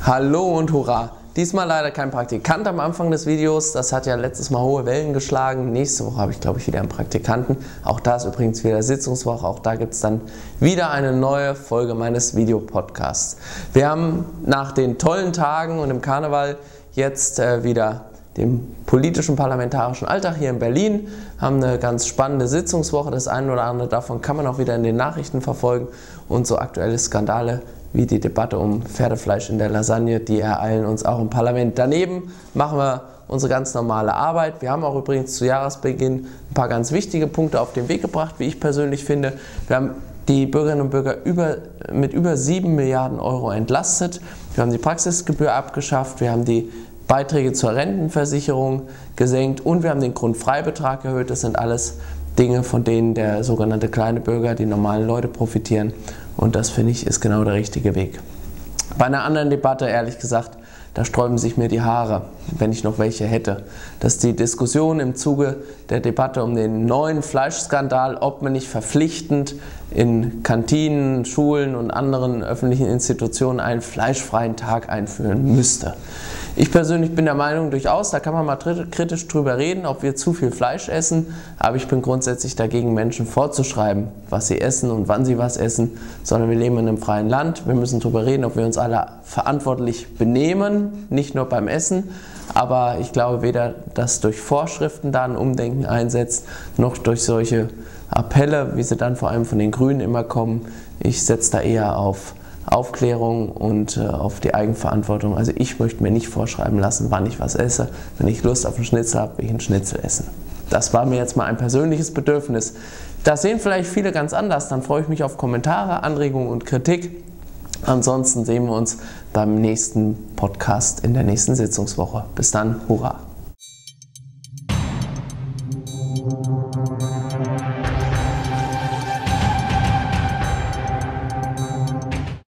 Hallo und hurra! Diesmal leider kein Praktikant am Anfang des Videos, das hat ja letztes Mal hohe Wellen geschlagen. Nächste Woche habe ich, glaube ich, wieder einen Praktikanten. Auch da ist übrigens wieder Sitzungswoche, auch da gibt es dann wieder eine neue Folge meines Videopodcasts. Wir haben nach den tollen Tagen und im Karneval jetzt wieder den politischen parlamentarischen Alltag hier in Berlin, haben eine ganz spannende Sitzungswoche. Das eine oder andere davon kann man auch wieder in den Nachrichten verfolgen und so aktuelle Skandale wie die Debatte um Pferdefleisch in der Lasagne, die ereilen uns auch im Parlament. Daneben machen wir unsere ganz normale Arbeit. Wir haben auch übrigens zu Jahresbeginn ein paar ganz wichtige Punkte auf den Weg gebracht, wie ich persönlich finde. Wir haben die Bürgerinnen und Bürger mit über 7 Milliarden Euro entlastet. Wir haben die Praxisgebühr abgeschafft. Wir haben die Beiträge zur Rentenversicherung gesenkt und wir haben den Grundfreibetrag erhöht. Das sind alles Dinge, von denen der sogenannte kleine Bürger, die normalen Leute profitieren. Und das, finde ich, ist genau der richtige Weg. Bei einer anderen Debatte, ehrlich gesagt, da sträuben sich mir die Haare, wenn ich noch welche hätte. Das ist die Diskussion im Zuge der Debatte um den neuen Fleischskandal, ob man nicht verpflichtend in Kantinen, Schulen und anderen öffentlichen Institutionen einen fleischfreien Tag einführen müsste. Ich persönlich bin der Meinung, durchaus, da kann man mal kritisch drüber reden, ob wir zu viel Fleisch essen, aber ich bin grundsätzlich dagegen, Menschen vorzuschreiben, was sie essen und wann sie was essen, sondern wir leben in einem freien Land. Wir müssen darüber reden, ob wir uns alle verantwortlich benehmen, nicht nur beim Essen, aber ich glaube weder, dass durch Vorschriften da ein Umdenken einsetzt, noch durch solche Appelle, wie sie dann vor allem von den Grünen immer kommen. Ich setze da eher auf Aufklärung und auf die Eigenverantwortung. Also ich möchte mir nicht vorschreiben lassen, wann ich was esse. Wenn ich Lust auf einen Schnitzel habe, will ich einen Schnitzel essen. Das war mir jetzt mal ein persönliches Bedürfnis. Das sehen vielleicht viele ganz anders. Dann freue ich mich auf Kommentare, Anregungen und Kritik. Ansonsten sehen wir uns beim nächsten Podcast in der nächsten Sitzungswoche. Bis dann, hurra!